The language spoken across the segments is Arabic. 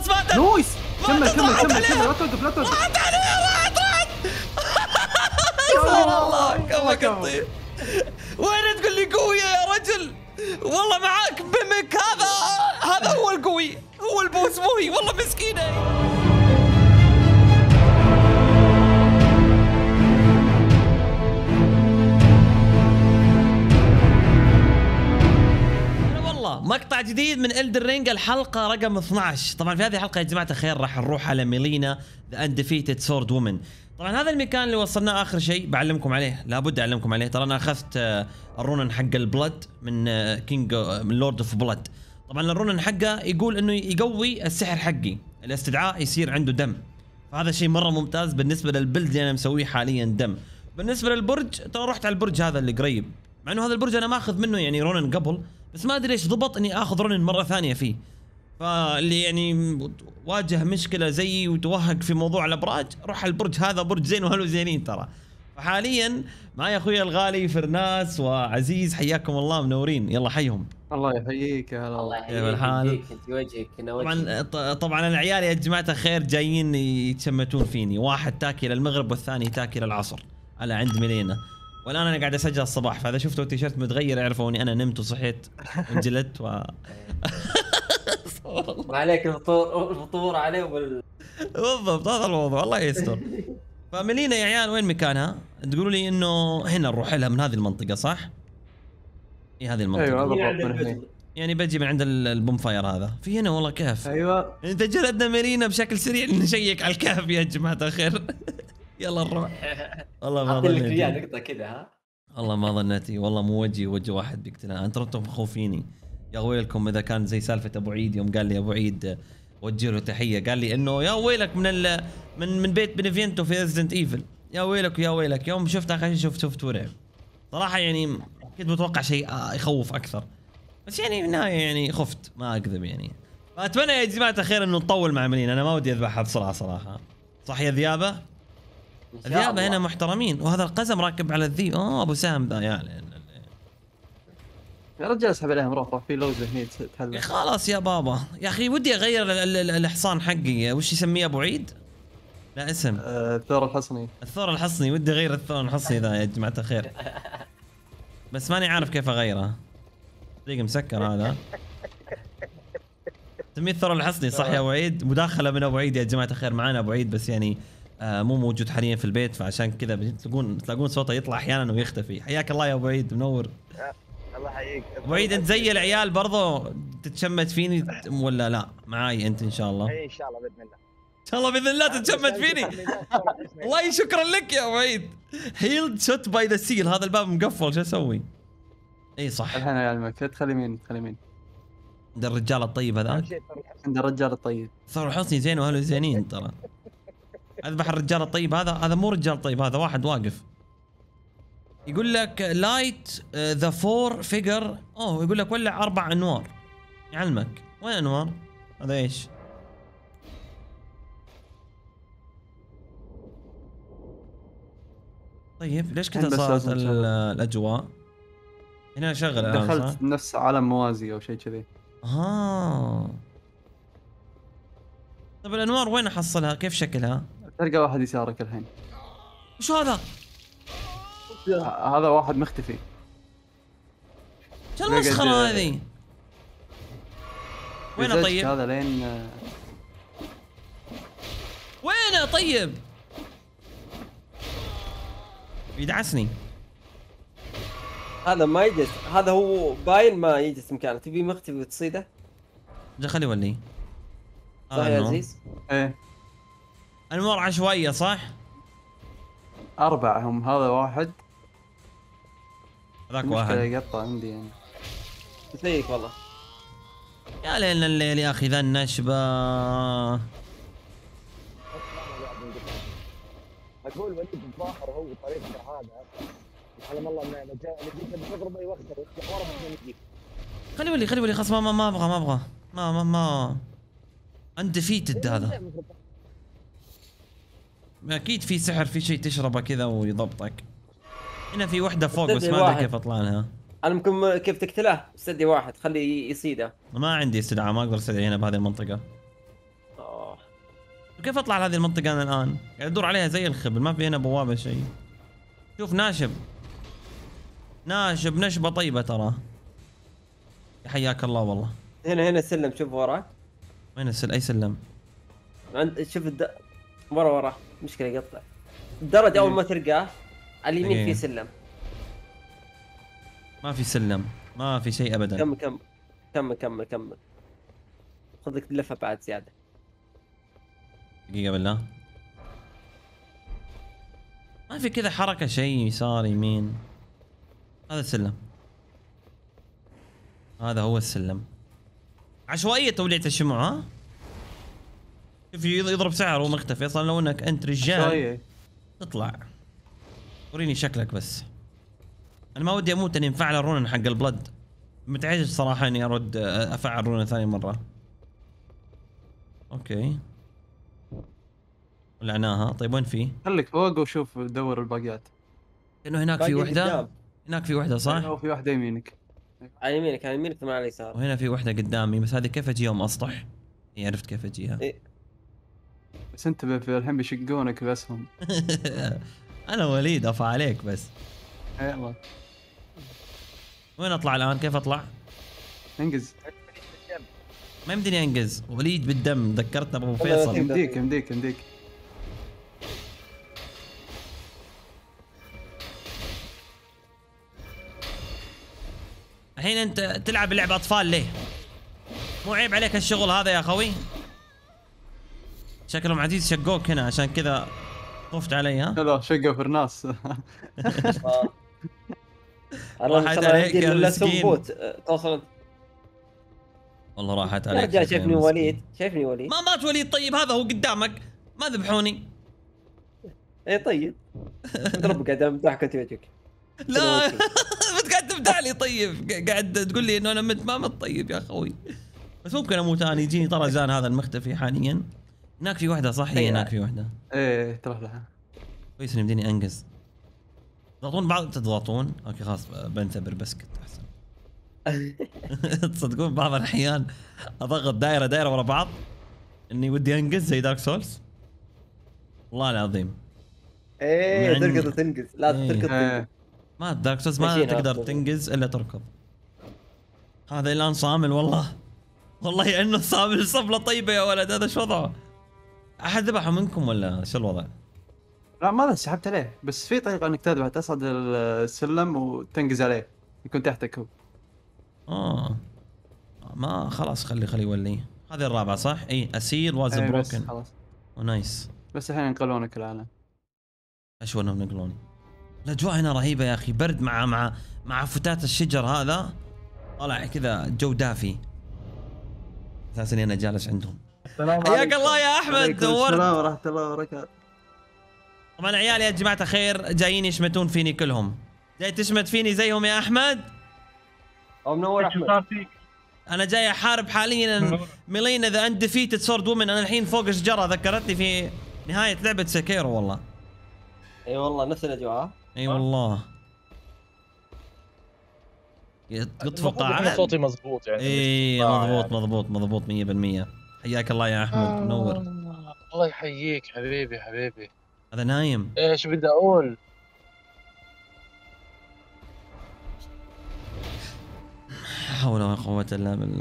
خلاص ماتت. نويس. كمل ماتت، كمل راحت كمل عليها. كمل، لا توقف لا توقف. راحت عليها، راحت. سبحان الله كفك الطيب. وين تقول لي قوية يا رجل؟ والله معاك بمك، هذا هو القوي، هو البوس مو هي، والله مسكينة. والله مقطع جديد من إلدر رينج الحلقة رقم 12. طبعا في هذه الحلقة يا جماعة الخير راح نروح على ميلينا ذا اندفيتد سورد وومن. طبعا هذا المكان اللي وصلناه اخر شيء بعلمكم عليه، لابد اعلمكم عليه. ترى انا اخذت الرونن حق البلد من كينج من لورد اوف بلد. طبعا الرونن حقه يقول انه يقوي السحر حقي، الاستدعاء يصير عنده دم، فهذا شيء مره ممتاز بالنسبه للبلد اللي انا مسويه حاليا دم. بالنسبه للبرج ترى رحت على البرج هذا اللي قريب، مع انه هذا البرج انا ماخذ منه يعني رونن قبل، بس ما ادري ايش ضبط اني اخذ رونن مره ثانيه فيه. فاللي يعني واجه مشكله زيي وتوهق في موضوع الابراج، روح البرج هذا برج زين وهلو زينين ترى. فحاليا معي اخوي الغالي فرناس وعزيز، حياكم الله منورين، يلا حيهم. الله يحييك يا هلا. الله كيف يحييك الحال؟ انت وجهك هنا وجهي. طبعا العيال يا جماعه الخير جايين يتشمتون فيني، واحد تاكي للمغرب والثاني تاكي للعصر على عند ميلينا، والان انا قاعد اسجل الصباح، فاذا شفتوا التيشيرت متغير اعرفوا اني انا نمت وصحيت وانجلت ما عليك الفطور عليه بالضبط هذا الموضوع، الله يستر. فملينا يا عيال وين مكانها؟ تقولوا لي انه هنا نروح لها من هذه المنطقة صح؟ اي هذه المنطقة. ايوه من هذا عند من هنا. البيت. يعني بجي من عند البومفاير هذا، في هنا والله كهف. ايوه انت جلدنا ملينا بشكل سريع نشيك على الكهف يا جماعة الخير. يلا نروح. والله ما اعطي لك اياه ظنيتي، نقطة كذا ها. والله ما ظنيتي، والله مو وجهي وجه واحد بيقتلها، انتم مخوفيني. يا ويلكم اذا كان زي سالفة ابو عيد يوم قال لي ابو عيد وجه له تحيه، قال لي انه يا ويلك من بيت بنفينتو في ريزدنت ايفل، يا ويلك يا ويلك. يوم شفت اخر شيء شفت ورعب صراحه، يعني كنت متوقع شيء يخوف اكثر، بس يعني في النهايه يعني خفت ما اكذب يعني. فاتمنى يا جماعه الخير انه نطول مع ملينا، انا ما ودي اذبحها بسرعه صراحه. صح يا ذيابه؟ إن شاء الذيابه الله. هنا محترمين، وهذا القزم راكب على الذيب. ابو سام ذا يعني. يا رجال اسحب عليهم، روح في لوزه هني تهلا. خلاص يا بابا يا اخي ودي اغير الحصان حقي، وش يسميه ابو عيد؟ لا اسم الثور الحصني. الثور الحصني، ودي اغير الثور الحصني ذا يا جماعه الخير، بس ماني عارف كيف اغيره. دقيقه مسكر هذا. تسميه الثور الحصني صح يا ابو عيد؟ مداخله من ابو عيد يا جماعه الخير، معانا ابو عيد بس يعني مو موجود حاليا في البيت، فعشان كذا تلاقون صوته يطلع احيانا ويختفي. حياك الله يا ابو عيد، منور. الله يحييك. ابو عيد انت زي العيال برضو تتشمت فيني ولا لا؟ معاي انت ان شاء الله. اي ان شاء الله باذن الله. ان شاء الله باذن الله تتشمت فيني. والله شكرا لك يا ابو عيد. هيلد شوت باي ذا سيل، هذا الباب مقفل شو اسوي؟ اي صح، الحين اعلمك، ادخل يمين ادخل يمين عند الرجال الطيب هذاك. عند الرجال الطيب. ثور الحصني زين واهله زينين ترى. اذبح الرجال الطيب هذا مو رجال طيب، هذا واحد واقف يقول لك لايت ذا فور فيجر. يقول لك ولع 4 انوار. يعلمك وين انوار؟ هذا ايش؟ طيب ليش كذا بس صارت لازم تشغل. الاجواء؟ هنا شغل الان صح؟ دخلت نفس عالم موازي او شيء كذي. طيب الانوار وين احصلها؟ كيف شكلها؟ تلقى واحد يسارك الحين. وش هذا؟ هذا واحد مختفي. شو المسخرة هذه؟ وينه يزج طيب؟ هذا لين وينه طيب؟ يدعسني. هذا ما يجلس، هذا هو باين ما يجلس مكانه، تبي مختفي وتصيده؟ خلي يولي. صح يا عزيز؟ ايه انوار عشوائية صح؟ 4 هم، هذا واحد. هذاك المشكلة واحد. يقطع عندي يعني. يسيك والله. يا ليل الليل يا اخي ذا النشبة. اقول وليد الظاهر هو طريقته هذا سبحان الله انه جاء اللي تضربه يوخر ورا من يجيك. خلي يولي خلاص ما ابغى ما اندفيتد هذا. اكيد في سحر، في شيء تشربه كذا ويضبطك. هنا في وحده فوق بس ما ادري كيف اطلع لها. انا ممكن كيف تقتله؟ استدي واحد خليه يصيده. ما عندي استدعاء، ما اقدر استدعي هنا بهذه المنطقه. كيف اطلع لهذه المنطقة انا الان؟ قاعد ادور عليها زي الخبل، ما في هنا بوابة شيء. شوف ناشب نشبة طيبة ترى. حياك الله والله. هنا السلم، شوف وراك. وين اي سلم؟ شوف ورا مشكلة يقطع الدرج اول ما تلقاه على اليمين في سلم. ما في سلم، ما في شيء ابدا. كمل خذ لك لفة بعد زيادة. دقيقة بالله، ما في كذا حركة شيء يسار يمين. هذا السلم، هذا هو السلم. عشوائية توليعة الشموع. ها شوف يضرب سعر ومختفي اصلا. لو انك انت رجال تطلع وريني شكلك بس. انا ما ودي اموت اني مفعل الرونن حق البلد. متعجز صراحة اني ارد افعل رونن ثاني مرة. اوكي ولعناها. طيب وين في؟ خليك فوق وشوف دور الباقيات. انه هناك في وحدة. هناك في وحدة صح؟ أو في واحدة يمينك. على يمينك ثم على اليسار. وهنا في وحدة قدامي، بس هذه كيف اجيهم اسطح؟ إيه عرفت كيف اجيها. إيه. بس انتبه في الحين بيشقونك باسهم. انا وليد افا عليك بس. يلا وين اطلع الان؟ كيف اطلع؟ انقز. ما يمديني انقز. وليد بالدم، ذكرتنا بابو فيصل. يمديك. الحين انت تلعب لعبة اطفال ليه؟ مو عيب عليك الشغل هذا يا اخوي؟ شكلهم عزيز شقوك هنا عشان كذا خفت علي. ها؟ لا شقوا في الناس. راحت عليك يا مسكين. توصل. والله راحت عليك. رجال شايفني وليد. ما مات وليد. طيب هذا هو قدامك، ما ذبحوني. اي طيب. اضرب قاعد امدح كنت وجهك. لا انت قاعد تمدح لي. طيب قاعد تقول لي انه انا مت. ما مت طيب يا اخوي. بس ممكن اموت انا. يجيني طرزان هذا المختفي حاليا. هناك في وحده صح؟ هي هناك في وحده. ايه تروح لها. كويس اني يمديني انقز. تضغطون بعض. تضغطون اوكي خلاص بنثبر بسكت احسن. تصدقون بعض الاحيان اضغط دائره ورا بعض اني ودي انقز زي دارك سولز. والله العظيم. ايه تركض وتنقز. لا تركض. ما دارك سولز ما تقدر تنقز الا تركض. هذا الان صامل والله. والله انه صامل صبله طيبه يا ولد. هذا شو وضعه؟ احد ذبحه منكم ولا شو الوضع؟ لا ما سحبت عليه، بس في طريقة انك تذبح، تصعد السلم وتنقز عليه يكون تحتك هو. ما خلاص خلي يولي. هذه الرابعة صح؟ اي اسير واز بروكن. خلاص نايس. بس الحين ينقلونك العالم. اشو انهم ينقلوني؟ الاجواء هنا رهيبة يا اخي. برد مع فتات الشجر هذا. طالع كذا جو دافي. اساسا انا جالس عندهم. حياك الله يا احمد. نورت. السلام ورحمة الله وبركاته. طبعا عيالي يا جماعة الخير جايين يشمتون فيني كلهم. جاي تشمت فيني زيهم يا احمد؟ او منور احمد. انا جاي احارب حاليا ميلينا ذا اندفيتد سورد وومن. انا الحين فوق شجرة ذكرتني في نهاية لعبة سكيرو والله. اي والله نفس الاجواء. اي والله. يطفق قاعد. صوتي مضبوط يعني. اي مضبوط 100%. حياك الله يا احمد. منور. الله يحييك حبيبي. هذا نايم. ايش بدي اقول؟ لا حول ولا قوة الا بالله.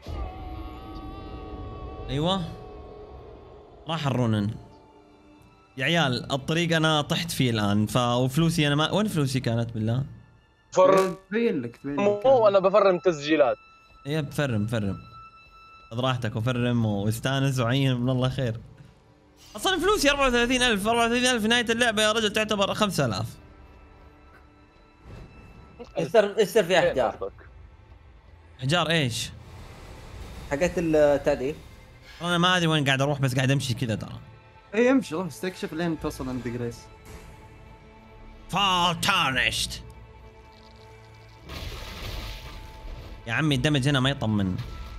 ايوه راح الرونن يا عيال. الطريق انا طحت فيه الان. وفلوسي انا ما. وين فلوسي كانت بالله؟ تبين لك مو انا بفرم تسجيلات. ايه بفرم. خذ راحتك وفرم واستانس وعين من الله خير. اصلا فلوسي 34,000 في نهاية اللعبة يا رجل تعتبر 5000. ايش صار في احجار؟ احجار ايش؟ حقت التعديل. انا ما ادري وين قاعد اروح، بس قاعد امشي كذا ترى. اي امشي روح استكشف لين توصل عند جريس. فال تارنشت. يا عمي الدمج هنا ما يطمن.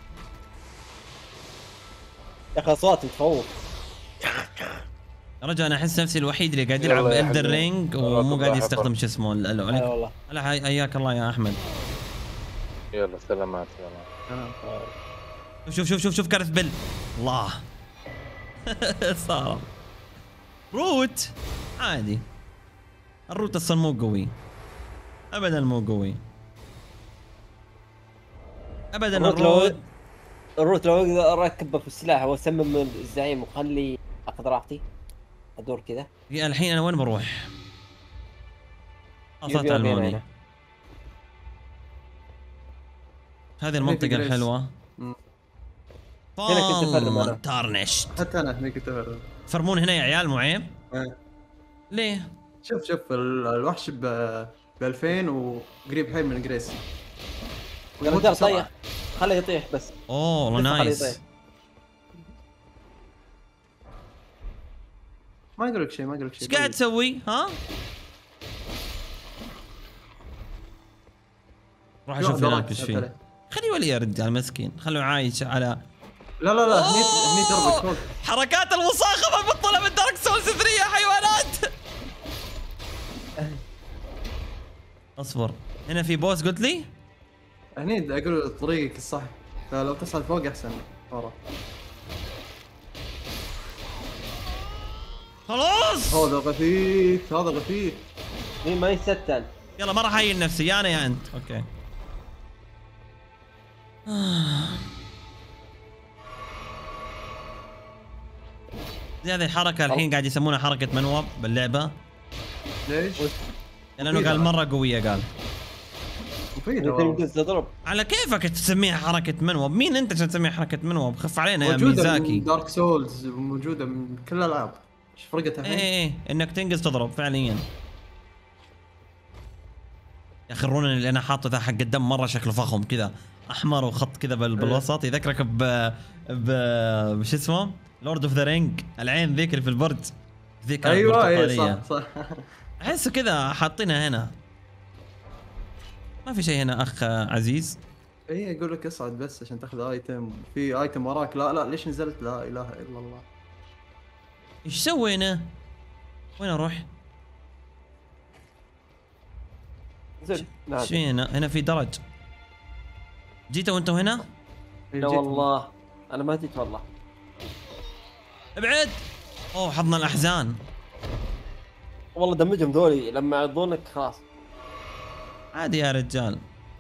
يا اخي اصوات تخوف. يا رجل انا احس نفسي الوحيد اللي قاعد يلعب إلدر رينج ومو قاعد يستخدم شو اسمه والله. هلا حياك الله يا احمد. يلا سلامات. شوف كارث بيل. الله صار روت عادي. الروت اصلا مو قوي ابدا، مو قوي ابدا. الروت لو اقدر اركبه في السلاح واسمم الزعيم وخلي اخذ راحتي ادور كذا. الحين انا وين بروح؟ يبي الموني. هنا. هذه المنطقة الحلوة. هنا كنت افرم انا. تارنشت. حتى انا هني كنت افرم. فرمون هنا يا عيال، مو عيب؟ ليه؟ شوف الوحش ب 2000 وقريب حيل من جريس. يا رجال طيح، خليه يطيح بس. اوه والله خليه نايس. يطيح. ما اقول لك شيء، ما اقول لك شيء. ايش قاعد تسوي؟ ها؟ روح اشوف هناك ايش فيه. خليه ولي يا رجال مسكين، خلوه عايش على. لا هني دربك فوق. حركات المصاخبة المبطلة من دارك سولز 3 يا حيوانات. اصبر، هنا في بوس قلت لي؟ هني اقول طريقك الصح، فلو تصعد فوق احسن ورا. خلاص. هذا غثيث، هذا غثيث. مين ما يستن. يلا ما راح اهين نفسي، يا انا يا انت. اوكي. زي هذه الحركة الحين قاعد يسمونها حركة منوب باللعبة. ليش؟ لأنه قال مرة قوية قال. مفيدة والله. تنقز تضرب. على كيفك تسميها حركة منوب؟ مين انت عشان تسميها حركة منوب؟ خف علينا يا موجودة ميزاكي. من دارك سولز، موجودة من كل الالعاب. ايش فرقتها الحين؟ ايه انك تنقز تضرب فعليا. يا اخي الرونن اللي انا حاطه ذا حق الدم مرة شكله فخم كذا، احمر وخط كذا بالوسط، يذكرك بش اسمه؟ لورد اوف ذا رينج، العين ذيك اللي في البرج ذيك. ايوه اي صح. احسه كذا حاطينها هنا. ما في شيء هنا اخ عزيز. اي اقول لك اصعد بس عشان تاخذ ايتم، في ايتم وراك. لا ليش نزلت؟ لا اله الا الله. ايش سوينا؟ وين اروح؟ زين. ايش في هنا؟ هنا في درج. جيتوا وانتوا هنا؟ لا والله انا ما جيت والله. ابعد. اوه حظنا الاحزان. والله دمجهم ذولي لما يعضونك خلاص. عادي يا رجال.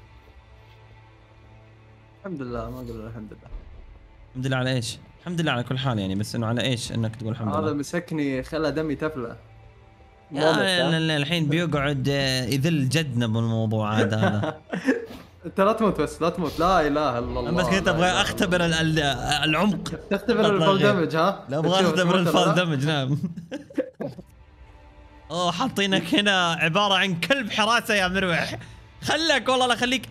الحمد لله، ما اقول الحمد لله. الحمد لله على ايش؟ الحمد لله على كل حال يعني، بس انه على ايش انك تقول الحمد لله؟ هذا مسكني خلى دمي تفلى. يا الحين بيقعد يذل جدنا بالموضوع هذا. انت لا تموت بس، لا تموت. لا اله الا الله. بس كنت ابغى اختبر العمق. تختبر الفول دمج ها؟ لا ابغى اختبر الفول دمج. نعم. اوه حاطينك هنا عبارة عن كلب حراسة يا مروح. خلك والله لا خليك.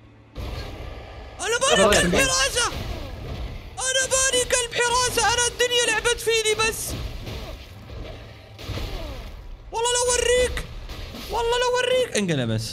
انا ماني كلب حراسة، انا ماني كلب حراسة، انا الدنيا لعبت فيني بس. والله لو اوريك، والله لو اوريك. انقلب بس.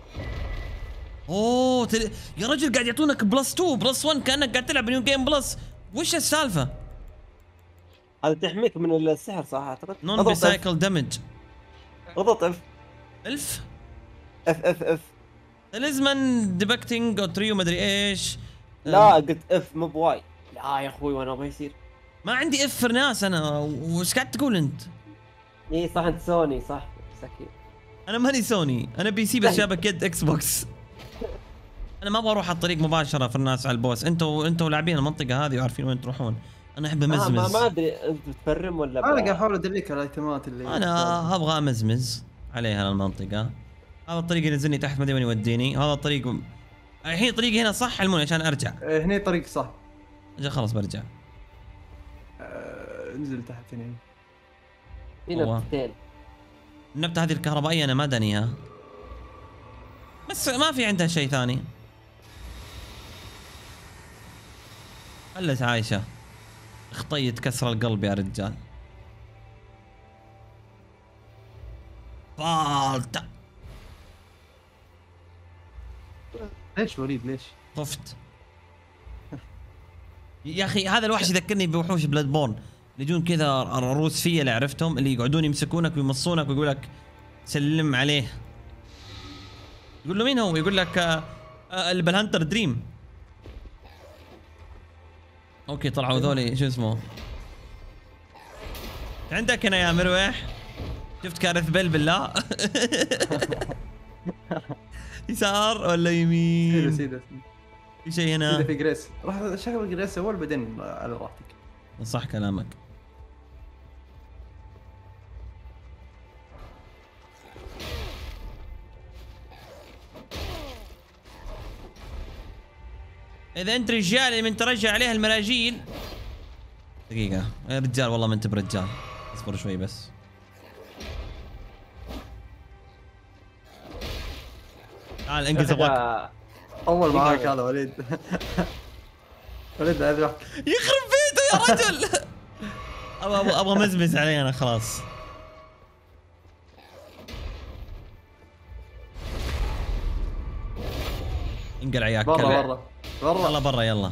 اوه يا رجل قاعد يعطونك بلس 2 بلس 1 كانك قاعد تلعب نيو جيم بلس. وش السالفة؟ هذا تحميك من السحر صح اعتقد. نون بيسايكل دمج. اضغط اف. الف اف تلزمن ديبكتنج او تريو مدري ايش. لا قلت اف مو بواي. لا يا اخوي وانا ما يصير. ما عندي اف ناس انا. وش قاعد تقول انت؟ اي صح انت سوني صح مساكين. انا ماني سوني، انا بي سي بس شابك يد اكس بوكس. انا ما ابغى اروح على الطريق مباشره في الناس على البوس. انتوا لاعبين المنطقه هذه وعارفين وين تروحون. انا احب امزمز. ما ادري انت بتفرم ولا انا قاعد احاول ادلك على الايتمات اللي انا ابغى امزمز عليها المنطقه. هذا الطريق ينزلني تحت، ما ادري وين يوديني. هذا الطريق الحين طريقي هنا صح علموني عشان ارجع. هني طريق صح. اجل خلاص برجع. انزل تحت هنا. في نبتتين. النبته هذه الكهربائيه انا ما دانيها، بس ما في عندها شيء ثاني. خلت عايشه. خطية كسر القلب يا رجال. فالتا. ليش وليد ليش؟ خفت يا اخي. هذا الوحش يذكرني بوحوش بلاد بورن اللي يجون كذا روس فيه اللي عرفتهم، اللي يقعدون يمسكونك ويمصونك ويقول لك سلم عليه. يقول له مين هو؟ يقول لك اللي بالهنتر دريم. اوكي طلعوا ذولي شو اسمه؟ عندك هنا يا مروح؟ شفت كارث بيل بالله؟ يسار ولا يمين؟ سيدة في شيء سيدة هنا؟ في جريس، راح شغل جريس اول بعدين على راحتك. صح كلامك. اذا انت رجال من ترجع عليها المراجيل. دقيقة يا رجال والله ما انت برجال. اصبر شوي بس. تعال انقذ ابغاك. اول معاك هذا وليد. وليد اذبح. يخرب بيته يا رجل. ابغى مزمز علي انا خلاص. انقلع ياك برا كلب. برا برا. يلا برا يلا.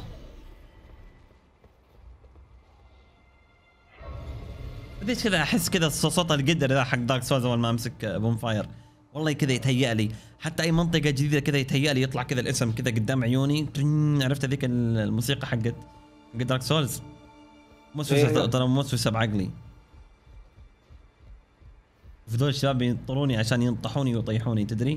ليش كذا احس كذا صوت القدر ذا حق دارك سولز اول ما امسك بوم فاير. والله كذا يتهيأ لي، حتى اي منطقة جديدة كذا يتهيأ لي يطلع كذا الاسم كذا قدام عيوني. عرفت هذيك الموسيقى حقت دارك سولز. موسوسة ترى موسوسة بعقلي. فذول الشباب ينطروني عشان ينطحوني ويطيحوني تدري؟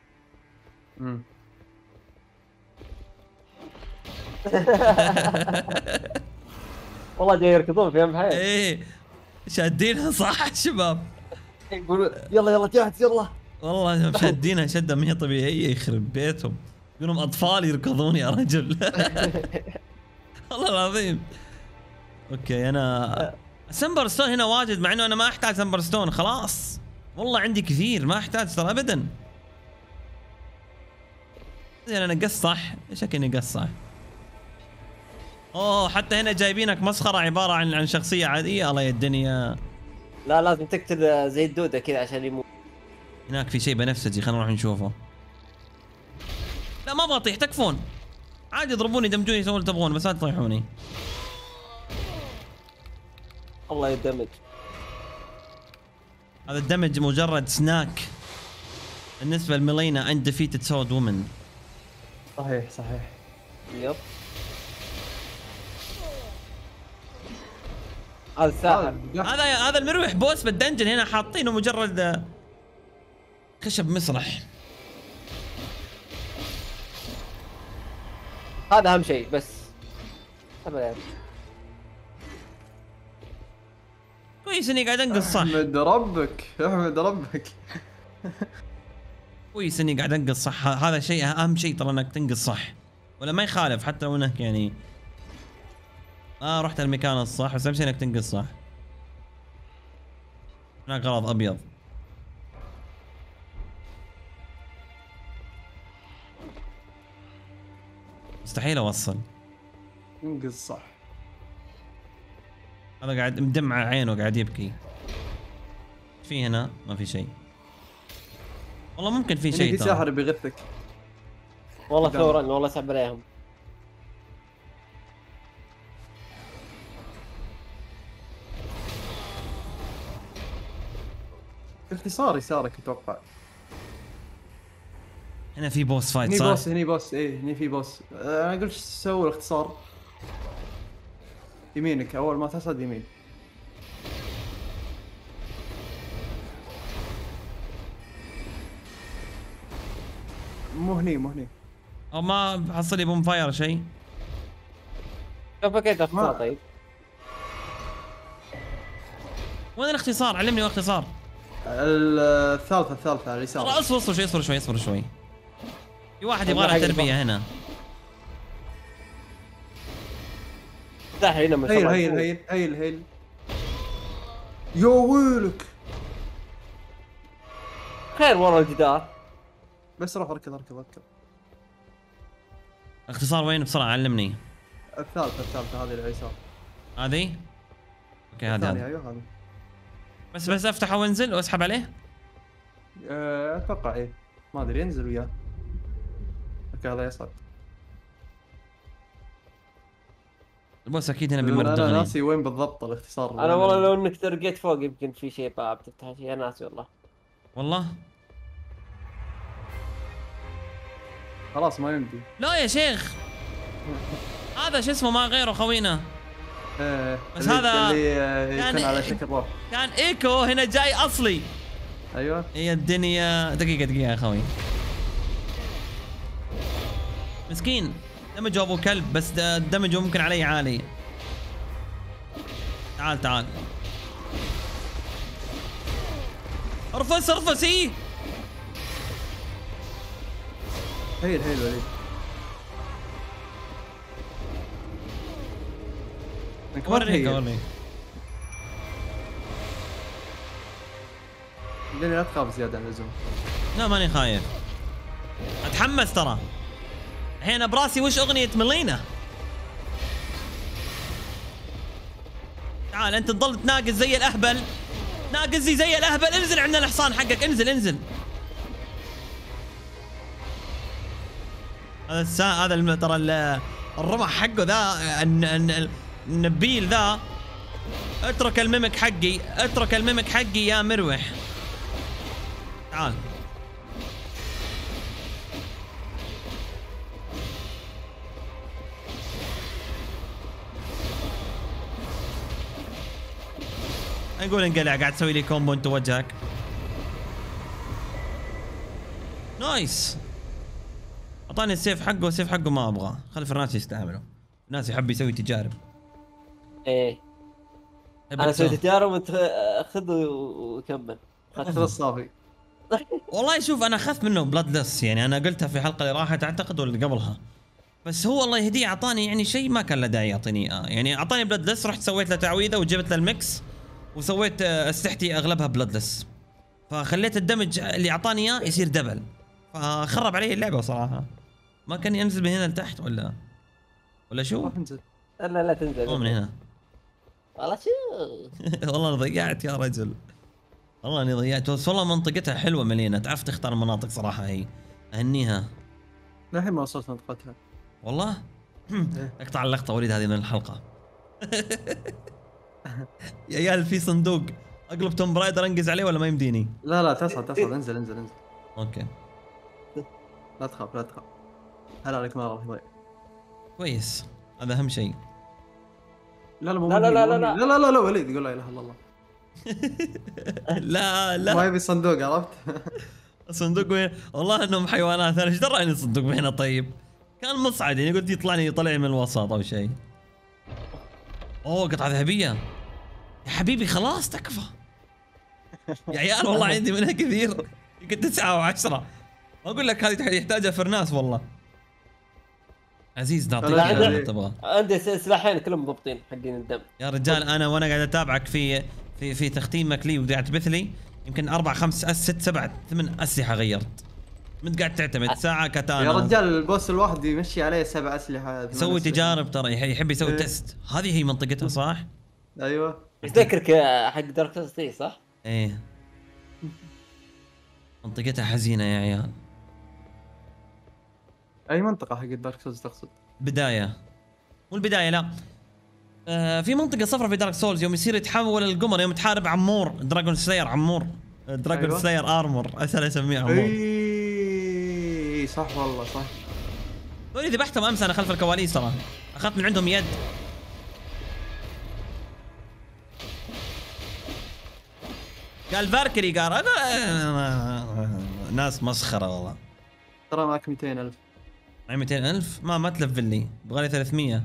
والله جاي يركضون في امحين. ايه شادينها صح الشباب. يقولون يلا يلا جاهز يلا. والله شادينها شده ما هي طبيعيه يخرب بيتهم. يقولون اطفال يركضون يا رجل. والله العظيم. اوكي انا سمبر ستون هنا واجد، مع انه انا ما احتاج سمبر ستون خلاص. والله عندي كثير ما احتاج ترى ابدا. زين انا نقص صح؟ شكلي نقص صح. اوه حتى هنا جايبينك مسخره عباره عن شخصيه عاديه. الله يا الدنيا. لا لازم تقتل زي الدوده كذا عشان يموت. هناك في شيء بنفسجي خلينا نروح نشوفه. لا ما ابغى اطيح تكفون. عادي اضربوني دمجوني سووا اللي تبغون بس لا تطيحوني. الله يدمج. هذا الدمج مجرد سناك بالنسبه لميلينا عند ديفيتد سورد وومن. صحيح صحيح. يب. هذا الساحر. هذا المروح بوس بالدنجن هنا حاطينه مجرد خشب مسرح. هذا اهم شيء بس. ابدا. كويس اني قاعد انقص صح. احمد ربك احمد ربك. كويس اني قاعد انقص صح. هذا شيء اهم شيء ترى انك تنقص صح. ولا ما يخالف حتى لو انك يعني رحت المكان الصح بس اهم شيء انك تنقص صح. هناك غرض ابيض. مستحيل اوصل. انقص صح. هذا قاعد مدمع عينه قاعد يبكي. في هنا ما في شيء. والله ممكن في شيء في ترى. ساحر بيغثك. والله فورا والله سحب عليهم. اختصار يسارك اتوقع. هنا في بوس فايت هني صح؟ بوس هني بوس ايه هني في بوس. انا قلت سوي الاختصار. يمينك اول ما تصعد يمين. مو هني. او ما حصل لي بوم فاير شيء. شوف كيف اختصار طيب. وين الاختصار؟ علمني وين الاختصار. الثالثة على اليسار. اصبر شوي. في واحد يبغى له تربية هنا. ساحر هنا من هيل يا ويلك. خير ورا الجدار. بس روح اركض. الاختصار وين بسرعة علمني. الثالثة هذه اليسار. هذه؟ اوكي هذه. ايوه هذه. بس افتحه وانزل واسحب عليه؟ اتوقع ايه. ما ادري ينزل وياه. اوكي هذا يصعد. البوس اكيد هنا انا بيمردغني. ناسي وين بالضبط الاختصار. انا والله لو انك ترقيت فوق يمكن في شيء باب تفتح شيء. انا ناسي والله خلاص ما يمدي. لا يا شيخ. هذا شو اسمه ما غيره خوينا. بس هذا اللي كان يكون على شكل روح. كان ايكو هنا جاي اصلي. ايوه هي الدنيا. دقيقة يا اخوي. مسكين دمجه ابو كلب، بس دمجه ممكن علي عالي. تعال تعال ارفس ارفس. ايه هيل وليد. وريك وريك. الدنيا لا تخاف زيادة عن اللزوم. لا ماني خايف، اتحمس ترى. الحين براسي وش اغنية ملينا. تعال انت تضل تناقز زي الاهبل، ناقزي زي الاهبل. انزل عندنا الحصان حقك، انزل انزل. هذا ترى الرمح حقه ذا النبيل ذا. اترك الميمك حقي، اترك الميمك حقي يا مروح. تعال اقول انقلع، قاعد تسوي لي كومبو انت وجهك. نايس. اعطاني السيف حقه، السيف حقه ما ابغاه، خلي الناس يستعملوا. الناس يحب يسوي تجارب. ايه انا سويت تجارب وانت خذ وكمل. اخذ الصافي. والله شوف انا اخذت منه بلاد لس، يعني انا قلتها في الحلقه اللي راحت اعتقد ولا اللي قبلها، بس هو الله يهديه اعطاني يعني شيء ما كان له داعي يعطيني اياه. يعني اعطاني بلاد لس، رحت سويت له تعويذه وجبت له الميكس وسويت اسلحتي اغلبها بلاد لس، فخليت الدمج اللي اعطاني اياه يصير دبل، فخرب علي اللعبه صراحه. ما كان ينزل من هنا لتحت ولا شو؟ روح انزل. لا تنزل من هنا. والله شو والله انا ضيعت يا رجل، والله اني ضيعت. بس والله منطقتها حلوه مليانه، تعرف تختار المناطق صراحه. هي اهنيها. للحين ما وصلت منطقتها والله. اقطع اللقطه وليد هذه من الحلقه. يا عيال في صندوق، اقلب توم برايدر انقز عليه ولا ما يمديني؟ لا تصعد انزل انزل. اوكي لا تخاف هلا عليك ما راح يضيع. كويس، هذا اهم شيء. لا مو لا لا لا لا لا وليد يقول لا اله الا الله. لا ما يبي صندوق، عرفت؟ الصندوق وين؟ والله انهم حيوانات، انا ايش دراني اني الصندوق هنا؟ طيب كان مصعد يعني، قلت يطلع من الوسط او شيء. اوه قطعه ذهبيه يا حبيبي، خلاص تكفى يا عيال. والله عندي منها كثير، يمكن 9 و10. اقول لك هذه يحتاجها فرناس والله. عزيز نعطيك اياها تبغى. عندي سلاحين كلهم مضبطين حقين الدم يا رجال. وانا قاعد اتابعك في تختيمك لي وقاعد تبث لي، يمكن 4 5 6 7 8 اسلحه غيرت. من قاعد تعتمد ساعه كاتانا يا رجال. البوس الواحد يمشي عليه 7 اسلحه. يسوي تجارب ترى، يحب يسوي تست. هذه هي منطقتها صح؟ ايوه يذكرك حق دارك سولز 3 صح؟ ايه منطقتها حزينه يا عيال. اي منطقه حق دارك سولز تقصد؟ بدايه مو البدايه لا. في منطقه صفراء في دارك سولز، يوم يصير يتحول القمر، يوم تحارب عمور دراجون سلاير. عمور دراجون أيوة. سلاير ارمور اسال اسميه عمور. اي صح والله صح. دول ذبحتهم امس انا خلف الكواليس ترى، اخذت من عندهم يد. قال فاركري قال ناس مسخره والله. ترى معك 200,000. معي 200,000 ما تلفل لي، يبغى لي 300.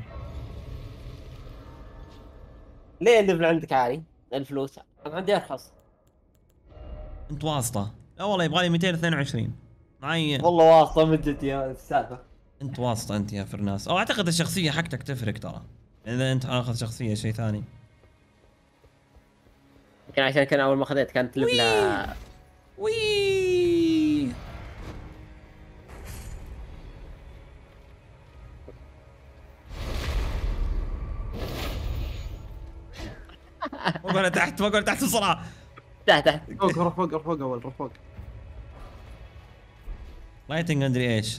ليه الليفل عندك عالي؟ الفلوس انا عندي ارخص. انت واسطه. لا والله يبغى لي 222 معي. والله واسطه من جد يا السالفه. انت واسطه انت يا فرناس، او اعتقد الشخصيه حقتك تفرق ترى، اذا انت اخذ شخصيه شيء ثاني. يمكن عشان كان اول ما خذيت كانت ليفلها وي فوق ولا تحت؟ فوق ولا تحت بسرعه؟ تحت فوق روح فوق اول روح فوق. لايتنج ادري ايش.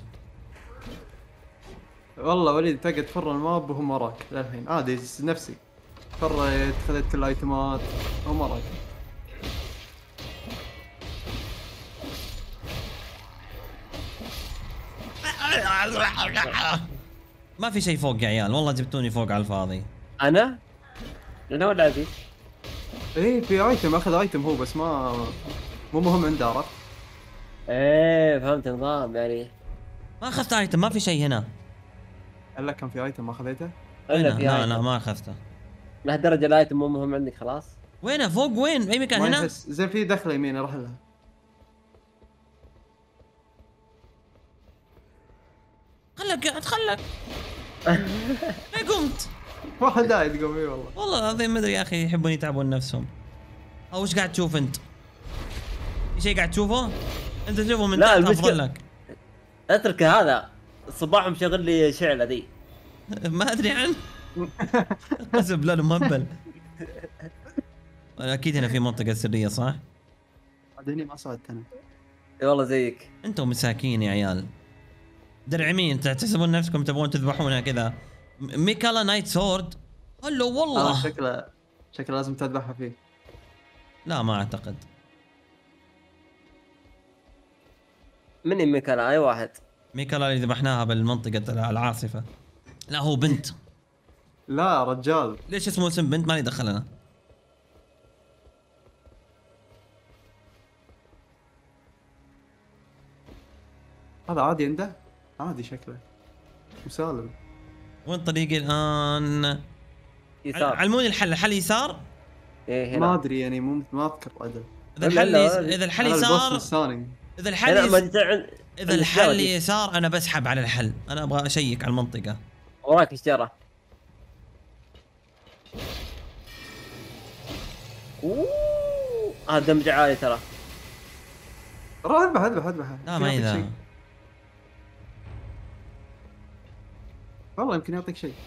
والله وليد تقعد تفر الماب وهم وراك للحين عادي نفسي. فريت خذيت كل الايتمات هم وراك. ما في شيء فوق يا عيال، والله جبتوني فوق على الفاضي. انا انا ولا عزيز؟ ايه في ايتم، اخذ ايتم هو بس ما مو مهم عنده، عرفت؟ ايه فهمت النظام يعني. ما اخذت ايتم، ما في شيء هنا. قال لك كان في ايتم ما اخذته. الا وينه؟ في لا ايتم ما اخذته. لهالدرجه الايتم مو مهم عندك خلاص؟ وينه؟ فوق وين؟ اي مكان ما هنا؟ يحس زين في دخله يمين اروح لها. خلك خلك. ليه قمت؟ واحد داعي تقوم اي والله. والله العظيم ما ادري يا اخي، يحبون يتعبون نفسهم. او وش قاعد تشوف انت؟ في شيء قاعد تشوفه؟ انت تشوفه من لا، تحت افضل لك. اترك هذا الصباح مشغل لي شعله ذي. ما ادري عنه. قسم بالله مهبل. اكيد هنا في منطقة سرية صح؟ بعدين ما صعدت انا. اي والله زيك. انتم مساكين يا عيال. درع مين؟ تحسبون نفسكم تبغون تذبحونها كذا؟ ميكالا نايت سورد؟ هلو والله. شكله لازم تذبحها فيه. لا ما اعتقد. من يمك انا اي واحد؟ ميكالا اللي ذبحناها بالمنطقة العاصفة. لا هو بنت. لا رجال. ليش اسمه اسم بنت؟ مالي دخل انا. هذا عادي عنده؟ عادي شكله مسالم. وين طريقي الان؟ يسار. علموني الحل. الحل يسار؟ ايه ما هنا. ادري يعني مو ما اذكر عدل. اذا الحل البوس يسار، الثاني. اذا هنا الحل ما جيت اذا الحل يسار انا بسحب على الحل. انا ابغى اشيك على المنطقة. وراك اشترى. اوه هذا دمج عالي ترى. روح اذبح. لا ما اذا. والله يمكن يعطيك شيء.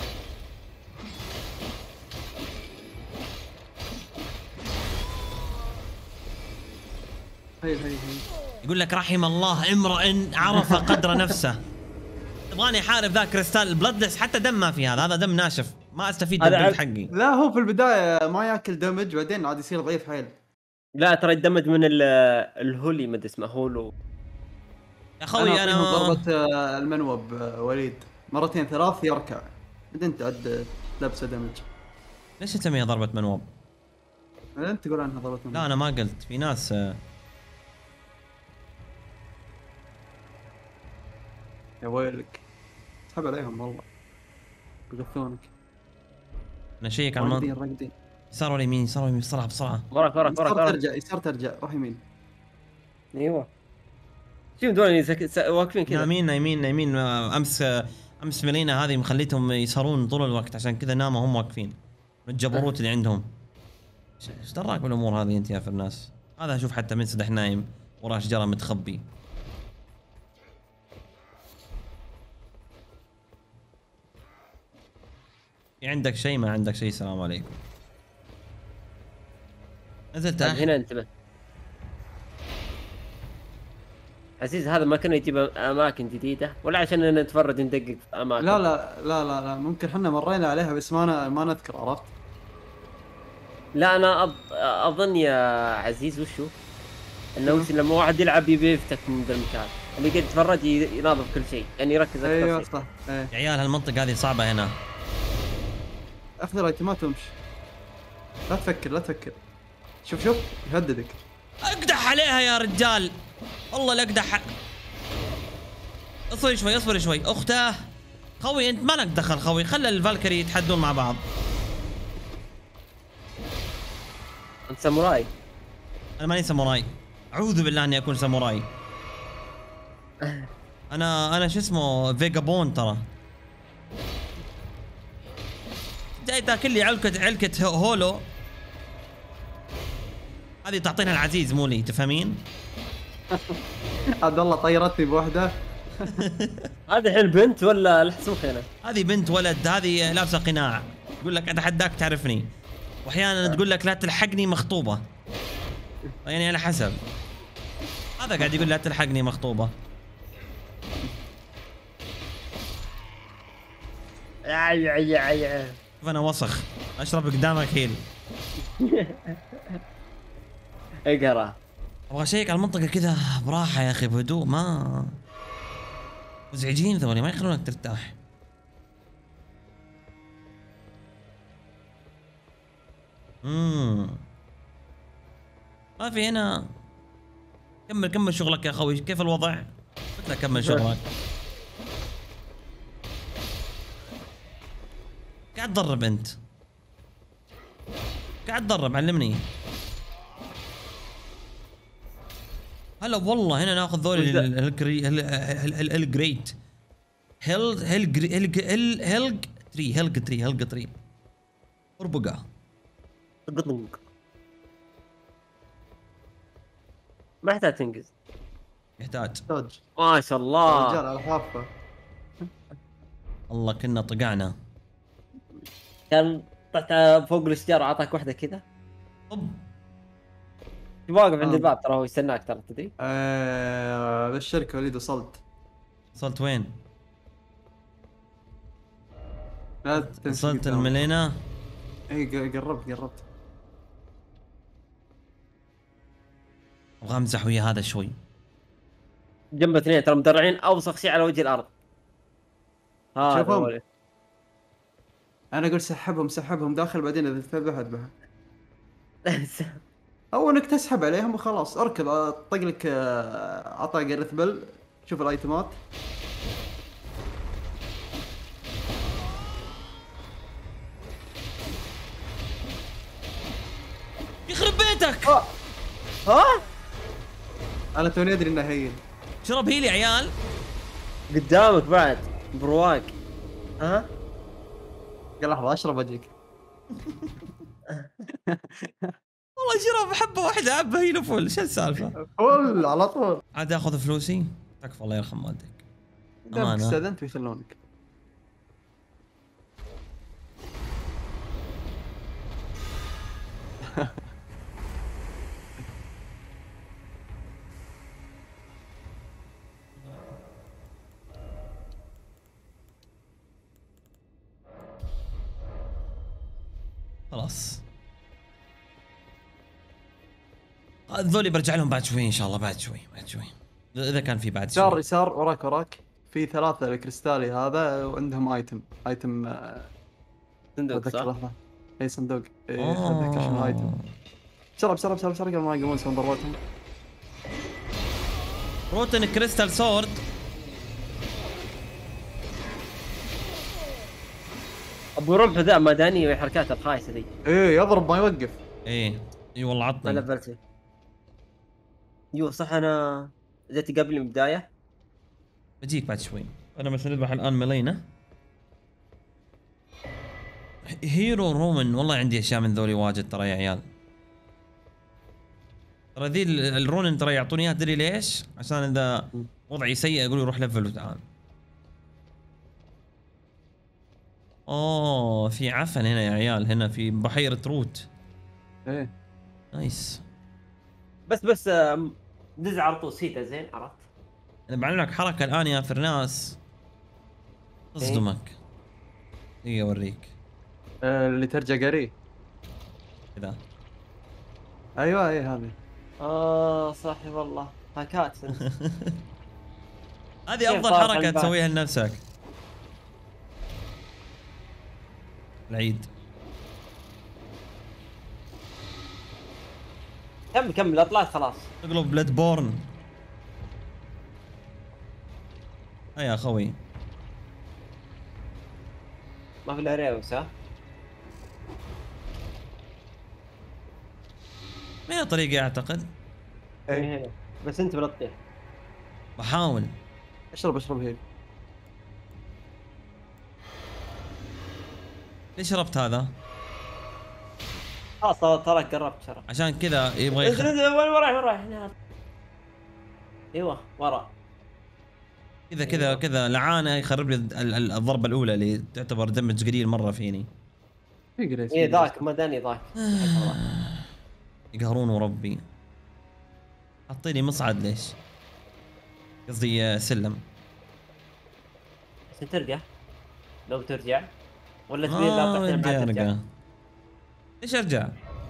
هي يقول لك رحم الله امرئ عرف قدر نفسه. تبغاني احارب ذا كريستال البلدلس؟ حتى دم ما في. هذا دم ناشف، ما استفيد بالبلد حقي. لا هو في البدايه ما ياكل دمج، بعدين عاد يصير ضعيف حيل. لا ترى يدمج من الهولي، ما ادري اسمه هولو. يا خوي انا انا ضربة المنوب وليد مرتين ثلاث يركع، بعدين تعد لبسه دمج. ليش تسميها ضربة منوب؟ انت تقول عنها ضربة منوب. لا انا ما قلت. في ناس يا ويلك اسحب عليهم والله يغثونك. نشيك على المنطقة. راقدين. يسار ولا يمين؟ يسار ولا يمين؟ بسرعة. وراك يسار ترجع روح يمين. ايوه شوف دول واقفين كذا نايمين. امس ميلينا هذه مخليتهم يسهرون طول الوقت، عشان كذا ناموا هم واقفين من الجبروت اللي عندهم. ايش دراك بالامور هذه انت يا فرناس؟ هذا اشوف حتى منسدح نايم وراه شجره متخبي. في عندك شيء؟ ما عندك شيء. السلام عليكم. نزلت هنا انتبه. عزيز هذا ما كنا يجيب اماكن جديده ولا عشان نتفرج ندقق في اماكن؟ لا ممكن احنا مرينا عليها بس ما نذكر، عرفت؟ لا انا اظن يا عزيز وشو انه وش لما واحد يلعب يبي يفتك من ذا المكان اللي قاعد يتفرج يناظر كل شيء، يعني يركز اكثر. ايوه صح. يا عيال هالمنطقه هذه صعبه هنا. اخذ الايتمات وامشي، لا تفكر. شوف يهددك. اقدح عليها يا رجال، والله لا اقدح. اصبر شوي اخته. خوي انت ما لك دخل خوي، خلى الفالكري يتحدون مع بعض. انت ساموراي؟ انا ماني ساموراي، اعوذ بالله اني اكون ساموراي. انا شو اسمه فيجابون ترى. جاي تاكل لي علكة هولو. هذه تعطينها العزيز مو لي، تفهمين؟ عبد الله طيرتني بوحده. هذه الحين بنت ولا الحسوخ هنا؟ هذه بنت ولد، هذه لابسه قناع. تقول لك اتحداك تعرفني، واحيانا تقول لك لا تلحقني مخطوبه، يعني على حسب. هذا قاعد يقول لا تلحقني مخطوبه. شوف انا وسخ اشرب قدامك هيل. اقرا. ابغى اشيك على المنطقه كذا براحه يا اخي، بهدوء. ما مزعجين ذولي، ما يخلونك ترتاح. ما في هنا. كمل شغلك يا اخوي، كيف الوضع؟ قلت لك كمل شغلك. قاعد تدرب انت، قاعد تدرب، علمني. هلا والله هنا ناخذ ذول الجريت هلق تري اربقه. قطنق. ما يحتاج تنقز. يحتاج. تاج ما شاء الله. رجال على حافه. الله كنا طقعنا. كان طلعت فوق الاشجار اعطاك واحده كذا. طب واقف عند الباب ترى، هو يستناك ترى، تدري؟ بالشركه وليد وصلت. وصلت وين؟ لا تمشي وصلت قدام. الملينا. اي قربت. ابغى امزح ويا هذا شوي. جنب اثنين ترى مدرعين اوسخ شيء على وجه الارض. هذا شوفهم. هو. انا اقول سحبهم داخل، بعدين اذا ذبحت بها. او انك تسحب عليهم وخلاص. اركض طق لك عطاق الرثبل. شوف الايتمات. يخرب بيتك. ها؟ انا توني ادري انه هين. شرب هيلي يا عيال. قدامك بعد برواق. ها؟ قال لحظه اشرب اجيك. والله شرب حبه واحده، عبه هيلو فل. شو السالفه؟ فل على طول. عاد اخذ فلوسي. تكفى الله يرحم والديك. دامك أمانة. استاذنت بيخلونك. خلاص ذولي برجع لهم بعد شوي ان شاء الله. بعد شوي اذا كان في بعد شوي. يسار وراك في 3 الكريستالي هذا، وعندهم ايتم صندوق اتذكر صح؟ لحظه. اي صندوق. اتذكر شنو ايتم. بسرعه قبل ما يقومون يسوون ضرباتهم. روتن كريستال سورد. ابو رمح ذا مدني وحركات الخايسه ذي. ايه يضرب ما يوقف. اي والله ما عطني. لفلت. يو صح، انا جيت قبل البدايه. بجيك بعد شوي. انا بس نذبح الان ملينا. هيرو رومان. والله عندي اشياء من ذولي واجد ترى يا عيال. ترى ذي الرونن ترى يعطوني اياها، تدري ليش؟ عشان اذا وضعي سيء يقولوا روح لفل وتعال. اوه في عفن هنا يا عيال، هنا في بحيرة روت. ايه نايس. بس دز على طول سيده زين، عرفت؟ انا بعلمك حركة الان يا فرناس تصدمك. دقيقة اوريك. اللي ترجع قري. كذا. ايوه ايه هذه. صح والله هاكات. هذه افضل حركة تسويها لنفسك. العيد. كمل اطلعت خلاص. تقلب بلاد بورن. هيا يا خوي. ما في الا ريوس ها؟ ما هي طريقة اعتقد. إيه هنا. بس انت بلطيح. بحاول. اشرب هيل. ليش شربت هذا؟ خلاص تراك قربت ترى. عشان كذا يبغى انزل وين رايح هنا. ايوه ورا. كذا لعانه يخرب لي الضربه الاولى اللي تعتبر دمج قليل مره فيني. ايه ذاك مدني ذاك. يقهرون وربي. حطيني مصعد ليش؟ قصدي سلم. بس ترجع. لو ترجع ولا تبي لا ودي تحتاج ترجع. ارجع. ليش ارجع؟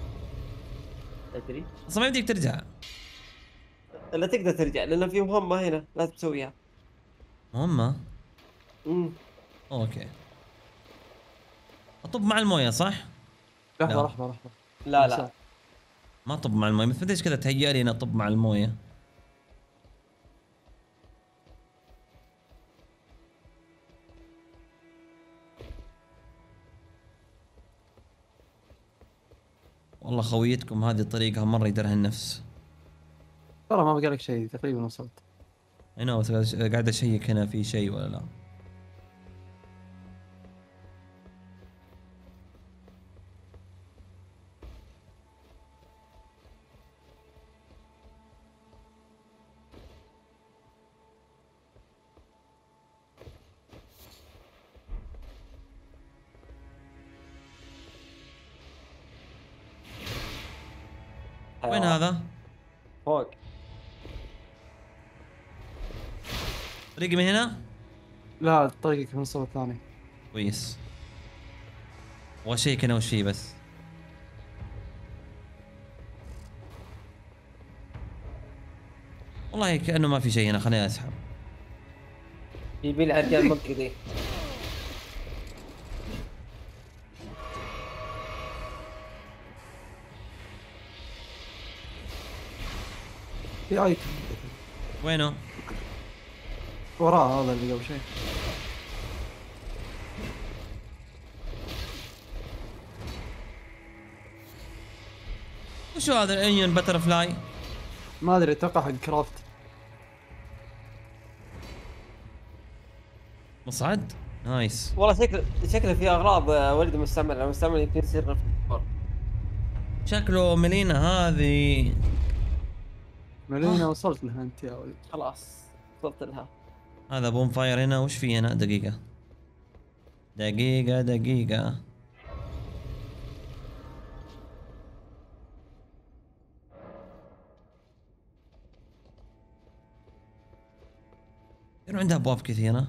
تدري؟ اصلا ما يمديك ترجع. لا تقدر ترجع لان في مهمه هنا لازم تسويها. مهمة؟ امم اوكي. اطب مع المويه صح؟ لحظه. لا لا ما طب مع المويه، مثل ايش كذا تهيأ لي انه طب مع المويه. والله خويتكم هذه طريقها مره يدرها النفس. ترى ما بقى لك شيء، تقريبا وصلت. انا بس قاعد اشيك هنا في شيء ولا لا. وين هذا؟ فوق. طريقي من هنا؟ لا طريقك من الصوب الثاني. كويس. واشيك انا وش فيه بس. والله كأنه ما في شيء هنا، خليني اسحب. يبي لي عرقان المنطقة دي. في ايتم وينه؟ وراه هذا اللي قبل شيء. وشو هذا الانيون باترفلاي؟ ما ادري، اتوقع حق كرافت. مصعد؟ نايس. والله شكله في اغراض ولد مستعمل، المستعمل يمكن يصير نفس الأمر. شكله ملينا هذه. ملينا وصلت لها انت يا ولد. خلاص وصلت لها. هذا بوم فاير هنا، وش في هنا؟ دقيقة دقيقة. كانوا عندها ابواب كثيرة.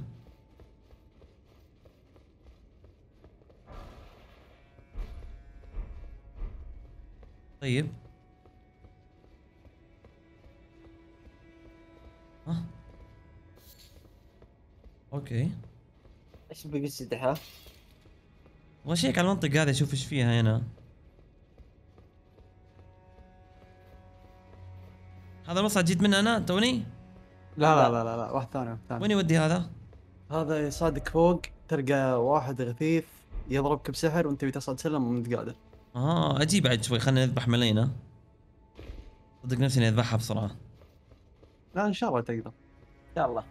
طيب ها اوكي، ايش بيقصد ها؟ ابغى اشيك على المنطقة هذه اشوف ايش فيها هنا. هذا المصعد جيت منه انا توني؟ لا واحد ثاني واحد ثاني. وين يودي هذا؟ هذا يصعدك فوق، تلقى واحد غثيث يضربك بسحر وانت بتصعد سلم وانت قادر. اجي بعد شوي، خلينا نذبح ملينا. صدق نفسي اني اذبحها بسرعة. لا ان شاء الله تقدر. يلا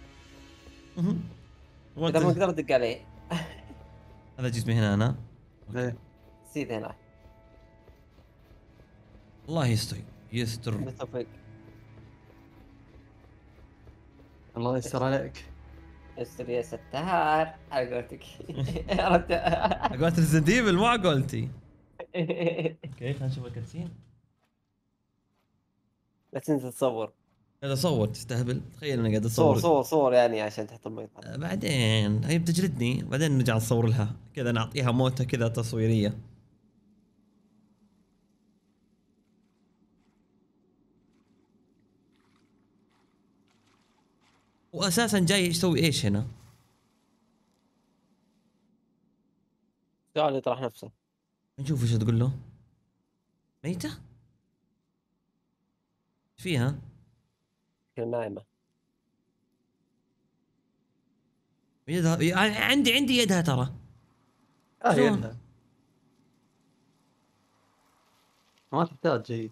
وانت اذا ما قدرت دق عليه. هذا جيت من هنا انا. ايه سيد هنا. الله يستر. بالتوفيق. الله يستر عليك. يستر يا ستار على قولتك. قلت ريزنت ايفل مو قولتي. اوكي خلينا نشوف الكاتسين. لا تنسى تصور. قاعد اصور، تستهبل؟ تخيل اني قاعد اصور. صور يعني عشان تحط الميت. بعدين هي بتجلدني، بعدين نرجع نصور لها كذا، نعطيها موتة كذا تصويرية. واساسا جاي يسوي ايش هنا؟ قاعد يطرح نفسه. نشوف ايش تقول له. ميتة؟ ايش فيها؟ نايمة. يدها عندي يدها ترى. شلون؟ يدها ما تحتاج جيد.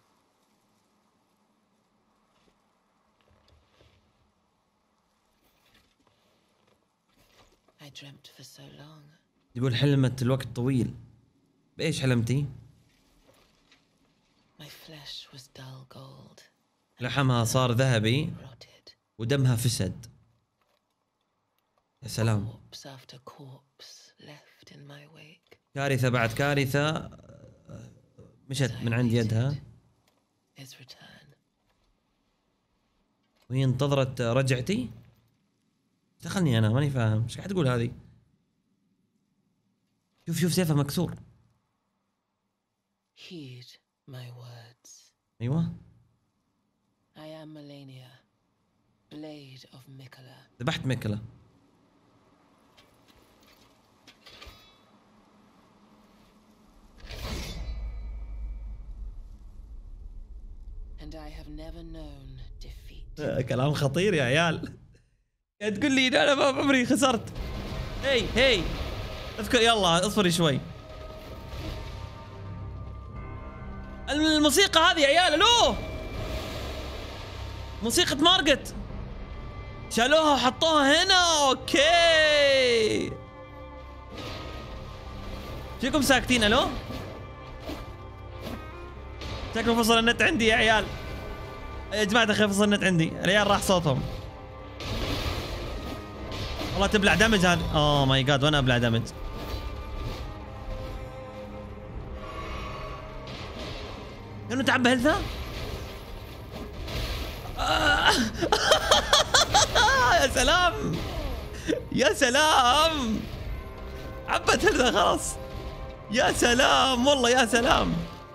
I dreamt for so long. يقول حلمت الوقت طويل. بايش حلمتي؟ My flesh was dull gold. لحمها صار ذهبي Rotted. ودمها فسد. يا سلام. Corpse after corpse left in my wake. كارثة بعد كارثة مشت من عند يدها. His return. وهي انتظرت رجعتي. دخلني انا ماني فاهم ايش قاعد تقول هذه. شوف سيفها مكسور. Heed my words. ايوه I am Melania, blade of Mikola. ذبحت ميكلا. And I have never known defeat. كلام خطير يا عيال. يا تقول لي انا ما بعمري خسرت. هي اذكر، يلا اصبري شوي. الموسيقى هذه يا عيال، الو موسيقى مارجت شالوها وحطوها هنا. اوكي فيكم ساكتين؟ الو شكله فصل النت عندي يا عيال. يا جماعة اخي فصل النت عندي، العيال راح صوتهم. والله تبلع دمج هذا. اوه ماي جاد، وانا ابلع دمج. لانه تعبى هيلثا. يا سلام يا سلام، عبت هيلثا خلاص. يا سلام والله يا سلام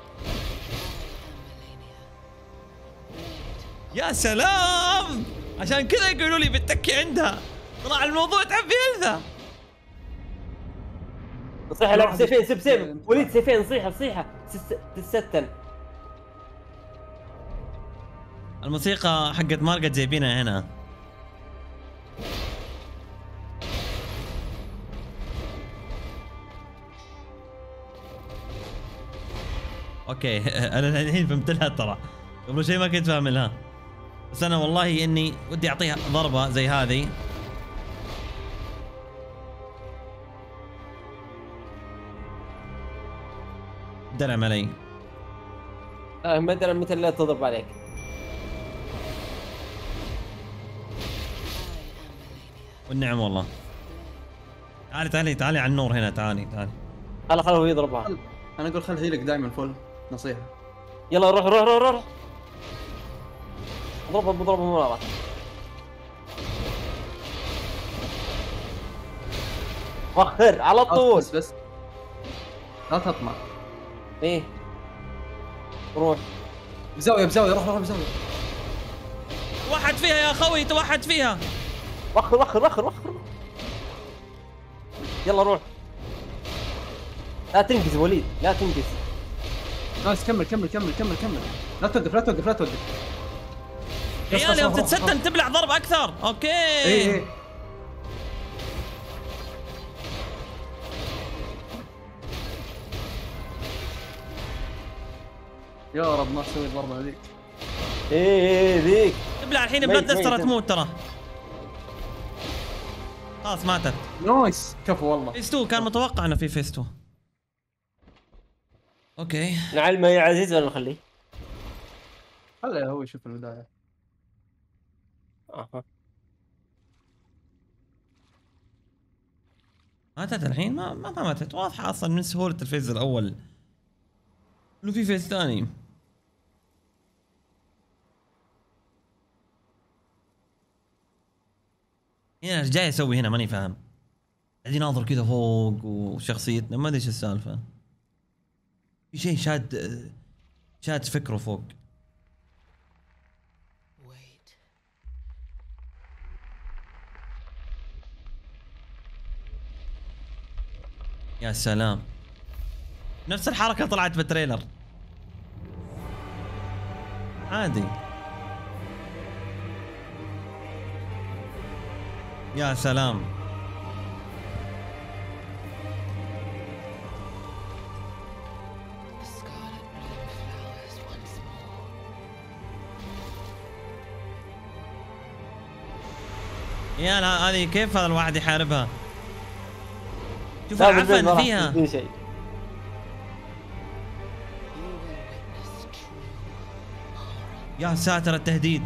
يا سلام. عشان كذا يقولوا لي بتتكي عندها، طلع الموضوع تعبي هيلثا. نصيحة لعب سيفين، سب سيف وليد، سيفين نصيحة تستن. الموسيقى حقت مارجت جايبينها هنا. اوكي انا الحين فهمت لها ترى، قبل شيء ما كنت فاهم لها، بس انا والله اني ودي اعطيها ضربة زي هذه. درعم علي. ما ادري متى لا تضرب عليك. والنعم والله. تعالي على النور هنا، تعالي. خلوه يضربها. انا اقول خل هيلك دائما فل، نصيحه. يلا روح اضربها مرة. وخر على طول. بس لا تطمع. ايه روح بزاويه روح بزاويه. توحد فيها يا اخوي، توحد فيها. وخر. يلا روح. لا تنقز وليد، لا تنقز. نايس، كمل. لا توقف. عيال يوم تتستن تبلع ضرب اكثر. اوكي ايه يا رب ما تسوي الضربه هذيك. ايه ذيك تبلع الحين بلاد ترى تموت ترى. خلاص ماتت. نايس كفو والله. فيس 2 كان متوقع انه في فيس 2. اوكي نعلمه يا عزيز ولا نخليه؟ خليه هو يشوف البدايه. اها ماتت الحين؟ ما ماتت، واضحه اصلا من سهوله الفيز الاول انه في فيز ثاني. هنا ايش جاي اسوي هنا؟ ماني فاهم. قاعد يناظر كذا فوق وشخصيتنا ما ادري ايش السالفه. في شيء شاد فكره فوق. Wait. يا سلام، نفس الحركه طلعت بالتريلر عادي. يا سلام. The scarlet bloom flowers once more. يا لا هذه كيف هذا الواحد يحاربها؟ شوف العفن فيها. بدون شيء. You will witness true horror. يا ساتر التهديد.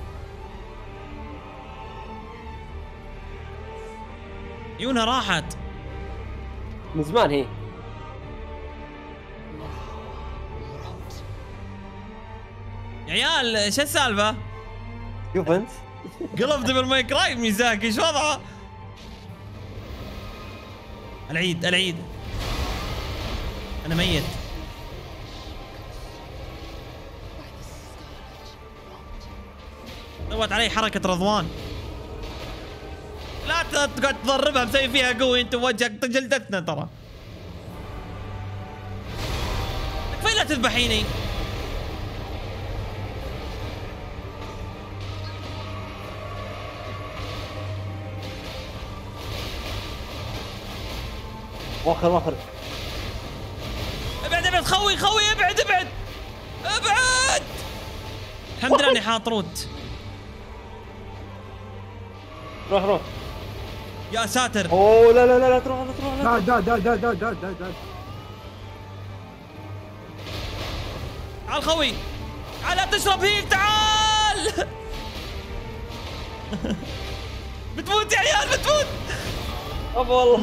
عيونها راحت من زمان هي. Rot. يا عيال ايش السالفه؟ شوف انت. قلب دبل ماي كراي ميزاكي ايش وضعه؟ العيد انا ميت. By the scarlet rot. سوت علي حركه رضوان. لا تقعد تضربها مسوي فيها قوي انت وجهك جلدتنا ترى. كفايه لا تذبحيني. واخر ابعد خوي ابعد الحمد لله اني حاط روت. روح يا ساتر. اوه لا تروح دا تعال خوي تعال تشرب هيك تعال. بتموت يا عيال بتموت. ابا والله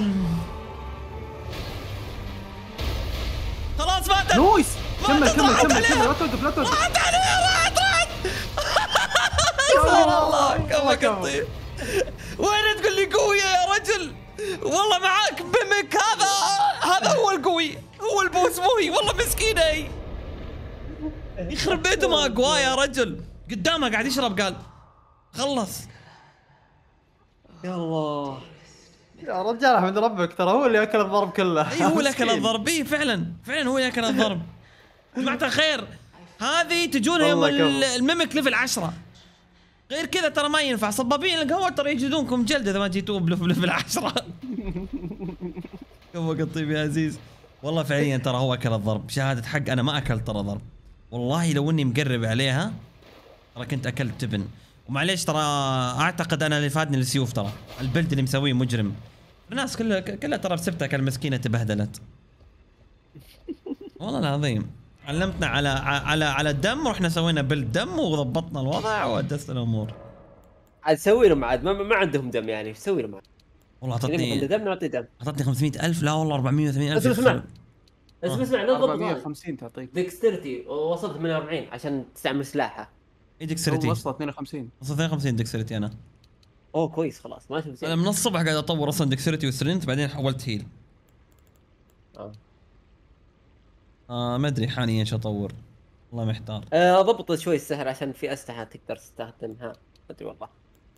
خلاص ماتت. نويس كمل راحت لا توقف راحت عليها راحت. يا الله الله قطيب. وين تقول لي قوية يا رجل؟ والله معاك بمك. هذا هو القوي، هو البوس مو هي. والله مسكينة هي. يخرب بيته ما اقوى يا رجل. قدامها قاعد يشرب قال خلص. يا الله يا رجال احمد ربك ترى هو اللي اكل الضرب كله. اي هو اللي اكل الضرب. اي فعلا هو اللي اكل الضرب. جماعة الخير هذه تجونها يوم الميمك ليفل 10. غير كذا ترى ما ينفع. صبابين القهوة ترى يجدونكم جلد اذا ما جيتوا بليفل 10. قهوة قطيب يا عزيز. والله فعليا ترى هو اكل الضرب. شهادة حق انا ما اكلت ترى ضرب. والله لو اني مقرب عليها ترى كنت اكلت تبن. ومعليش ترى اعتقد انا اللي فادني السيوف. ترى البلد اللي مسويه مجرم. الناس كلها ترى بسبتها المسكينة تبهدلت. والله العظيم علمتنا على الدم ورحنا سوينا بلد دم وضبطنا الوضع وادست الامور. عاد سوي لهم عاد ما عندهم دم يعني ايش سوي لهم عاد؟ والله عنده دم نعطيه دم. اعطتني 500,000. لا والله 480,000. اسمع نضبط 450 تعطيك ديكسترتي وصلت 48 عشان تستعمل سلاحها. اي دكسرتي وصلت 52 52 دكسرتي انا. اوه كويس خلاص ماشي بزين. انا من الصبح قاعد اطور اصلا دكسرتي وسترينث بعدين حولت هيل. ما ادري حاليا ايش اطور. والله محتار. ضبط شوي السهر عشان في اسلحه تقدر تستخدمها. ما ادري والله.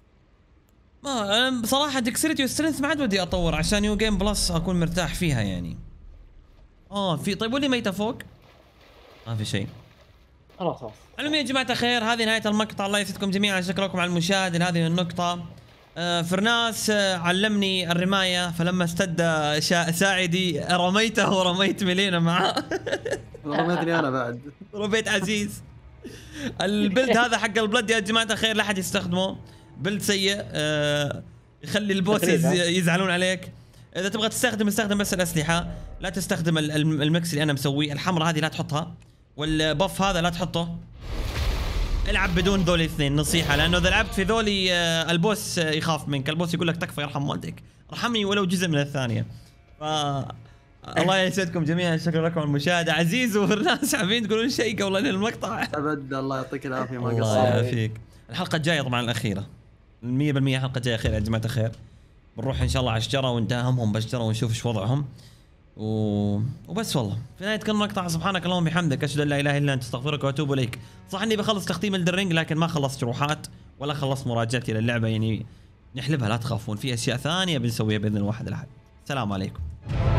ما انا بصراحه دكسرتي وسترينث ما عاد ودي اطور عشان يو جيم بلس اكون مرتاح فيها يعني. في طيب واللي ميته فوق؟ ما في شيء. خلاص المهم يا جماعه الخير هذه نهايه المقطع. الله يسعدكم جميعا. شكرا لكم على المشاهده هذه النقطه. فرناس علمني الرمايه فلما استد ساعدي رميته ورميت ميلينا معاه. رميتني انا بعد. رميت عزيز. البلد هذا حق البلد يا جماعه الخير لا احد يستخدمه. بلد سيء يخلي البوس يزعلون عليك. اذا تبغى استخدم بس الاسلحه. لا تستخدم المكس اللي انا مسويه. الحمراء هذه لا تحطها والبف هذا لا تحطه. العب بدون ذولي الاثنين نصيحه لانه اذا لعبت في ذولي البوس يخاف منك. البوس يقول لك تكفى يرحم والديك ارحمني ولو جزء من الثانيه. الله يسعدكم جميعا. شكرا لكم على المشاهده. عزيز وفرناس حابين تقولون شيء قبل المقطع؟ ابد الله يعطيك العافيه ما الله قصرت. يعافيك. الحلقه الجايه طبعا الاخيره 100% الحلقه الجايه خير يا جماعه الخير. بنروح ان شاء الله على الشجره ونداهمهم بالشجره ونشوف ايش وضعهم وبس. والله في نهايه كل مقطع سبحانك اللهم وبحمدك اشهد ان لا اله الا انت استغفرك واتوب اليك. صح اني بخلص تختيم الدرينج لكن ما خلصت شروحات ولا خلصت مراجعتي للعبه يعني. نحلبها لا تخافون. في اشياء ثانيه بنسويها باذن الواحد الاحد. السلام عليكم.